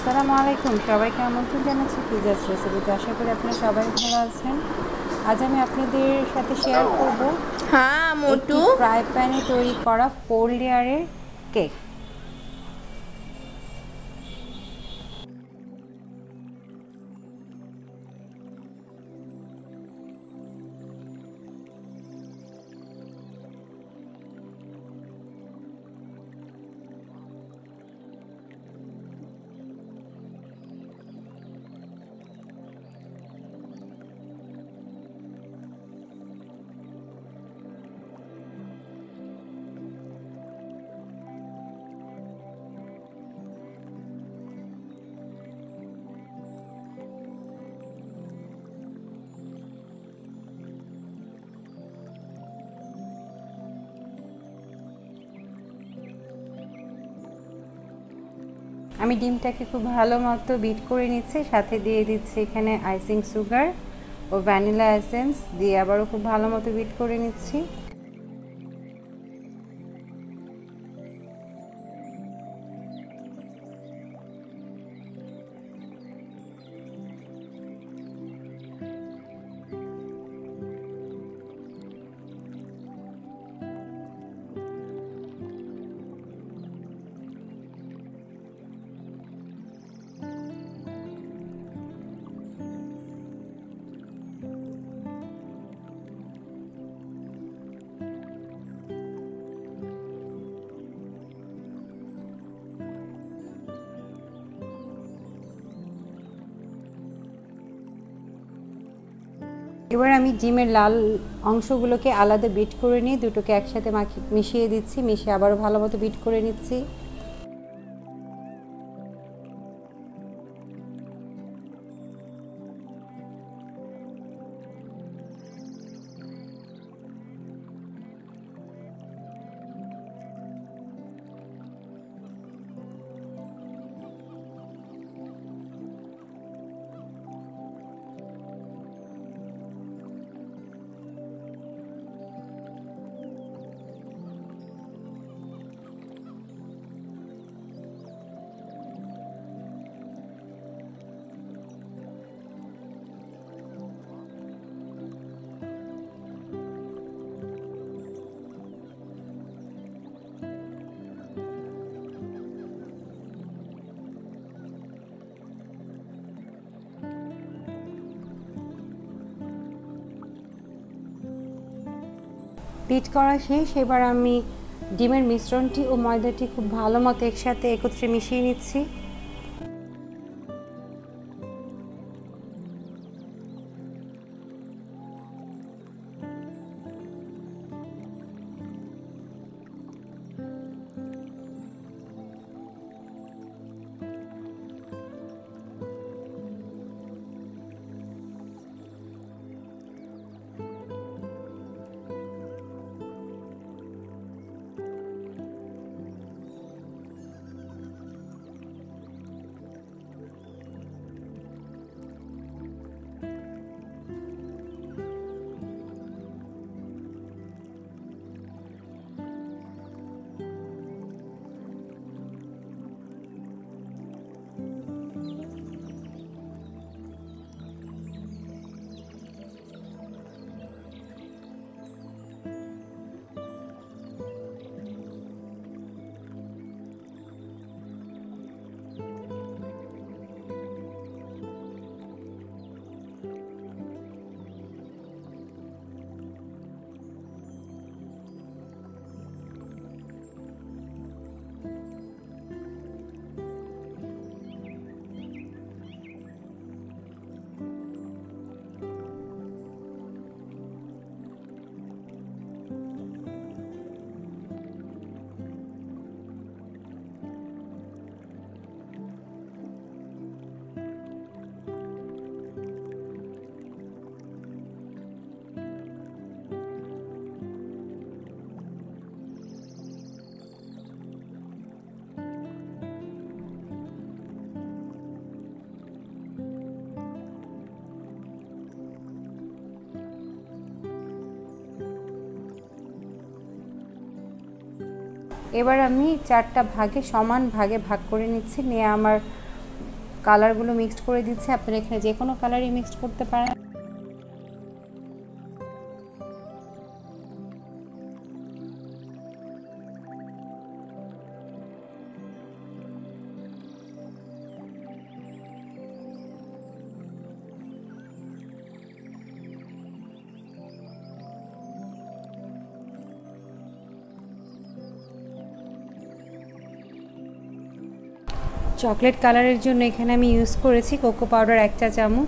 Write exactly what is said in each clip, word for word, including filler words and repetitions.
আসসালামু আলাইকুম, সবাইকে আমন্ত্রণ জানাচ্ছি পিজাস রেসিপিতে। আশা করি আপনারা সবাই ভালো আছেন। আজ আমি আপনাদের সাথে শেয়ার করব হ্যাঁ মোটু একটি ফ্রাই প্যানে তৈরি করা ফোর লেয়ারের কেক। আমি ডিমটাকে খুব ভালো মতো বিট করে নিচ্ছি, সাথে দিয়ে দিচ্ছি এখানে আইসিং সুগার ও ভ্যানিলা এসেন্স দিয়ে আবারও খুব ভালো মতো বিট করে নিচ্ছি। এবার আমি ডিমের লাল অংশগুলোকে আলাদা বিট করে নিয়ে দুটোকে একসাথে মাখিয়ে মিশিয়ে দিচ্ছি, মিশিয়ে আবারও ভালো মতো বিট করে নিচ্ছি। বিট করা শেষ। এবার আমি ডিমের মিশ্রণটি ও ময়দাটি খুব ভালো মতো একসাথে একত্রে মিশিয়ে নিচ্ছি। এবার আমি চারটা ভাগে সমান ভাগে ভাগ করে নিচ্ছি, নিয়ে আমার কালারগুলো মিক্সড করে দিচ্ছি। আপনারা এখানে যে কোনো কালারই মিক্সড করতে পারেন। চকলেট কালারের জন্য এখানে আমি ইউজ করেছি কোকো পাউডার এক চা চামচ।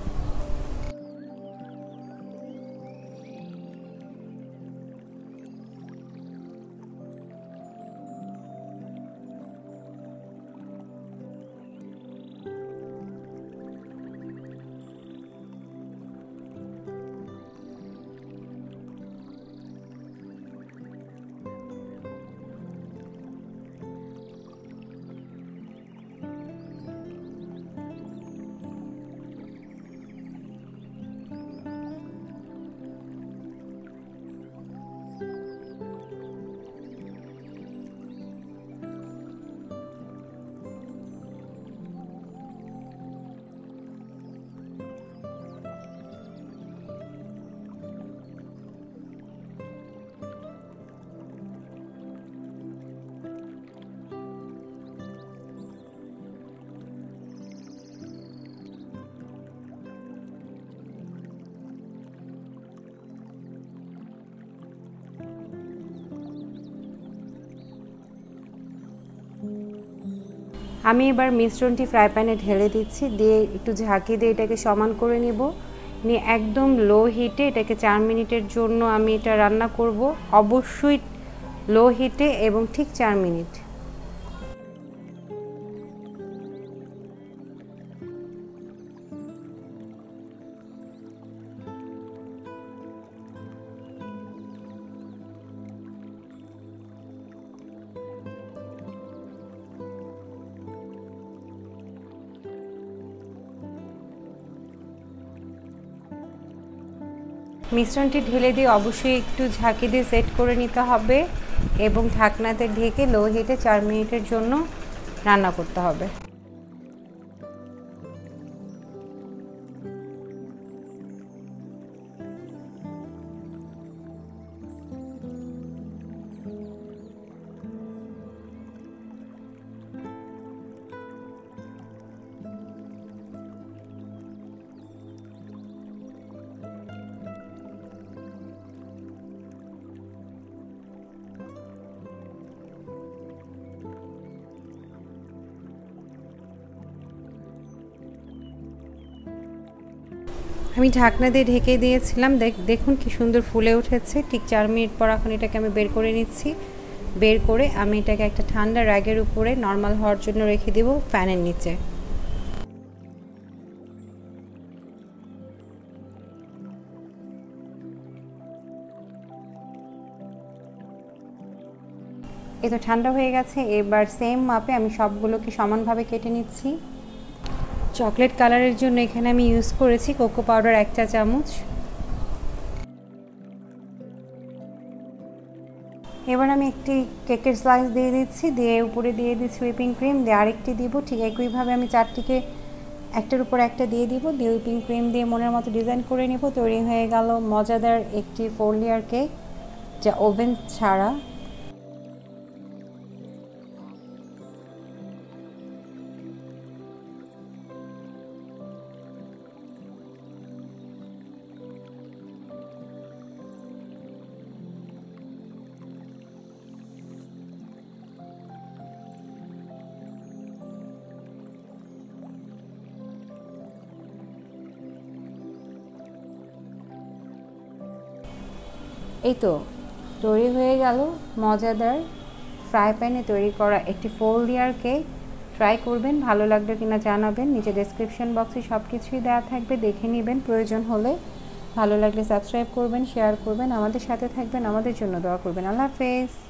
আমি এবার মিশ্রণটি ফ্রাই প্যানে ঢেলে দিচ্ছি, দিয়ে একটু ঝাঁকি দিয়ে এটাকে সমান করে নিব। নিয়ে একদম লো হিটে এটাকে চার মিনিটের জন্য আমি এটা রান্না করব, অবশ্যই লো হিটে এবং ঠিক চার মিনিট। মিশ্রণটি ঢেলে দিয়ে অবশ্যই একটু ঝাঁকি দিয়ে সেট করে নিতে হবে এবং ঢাকনাতে ঢেকে লো হিটে চার মিনিটের জন্য রান্না করতে হবে। আমি ঢাকনা দিয়ে ঢেকে দিয়েছিলাম, দেখুন কি সুন্দর ফুলে উঠেছে। ঠিক চার মিনিট পর এখন এটাকে আমি বের করে নিচ্ছি। বের করে আমি এটাকে একটা ঠান্ডা র্যাগের উপরে নর্মাল হওয়ার জন্য রেখে দিব ফ্যানের নিচে। এই তো ঠান্ডা হয়ে গেছে। এবার সেম মাপে আমি সবগুলোকে সমানভাবে কেটে নিচ্ছি। চকলেট কালারের জন্য এখানে আমি ইউজ করেছি কোকো পাউডার এক চা চামচ। এবার আমি একটি কেকের স্লাইস দিয়ে দিচ্ছি, দিয়ে উপরে দিয়ে দিচ্ছি হুইপিং ক্রিম, দিয়ে আরেকটি দিব। ঠিক একইভাবে আমি চারটিকে একটার উপর একটা দিয়ে দিব, দিয়ে হুইপিং ক্রিম দিয়ে মনের মতো ডিজাইন করে নেব। তৈরি হয়ে গেল মজাদার একটি ফোর লেয়ার কেক, যা ওভেন ছাড়া। এই তো তৈরি হয়ে গেল মজাদার ফ্রাই প্যানে তৈরি করা একটি ফোর লেয়ার কেক। ট্রাই করবেন, ভালো লাগবে কিনা জানাবেন। নিচে ডেসক্রিপশন বক্সে সব কিছুই দেওয়া থাকবে, দেখে নেবেন প্রয়োজন হলে। ভালো লাগলে সাবস্ক্রাইব করবেন, শেয়ার করবেন, আমাদের সাথে থাকবেন, আমাদের জন্য দোয়া করবেন। আল্লাহ হাফেজ।